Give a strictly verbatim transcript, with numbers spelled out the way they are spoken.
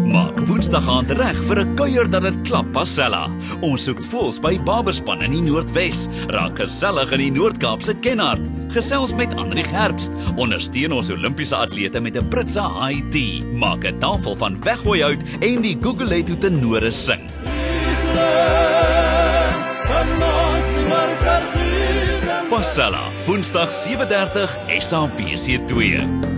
Maak Woensdag aand reg vir 'n kuier dat dit klap Pasella. Ons soek voels by Barberspan in die Noordwes. Raak gesellig in die Noord-Kaapse Kenhardt. Gesels met Andrieg Herbst. Ondersteun ons Olimpiese atlete met 'n Britse high tea. Maak 'n tafel van weggooi hout en die Gugulethu tenore sing. Pasella, Woensdag sewe dertig S A B C twee.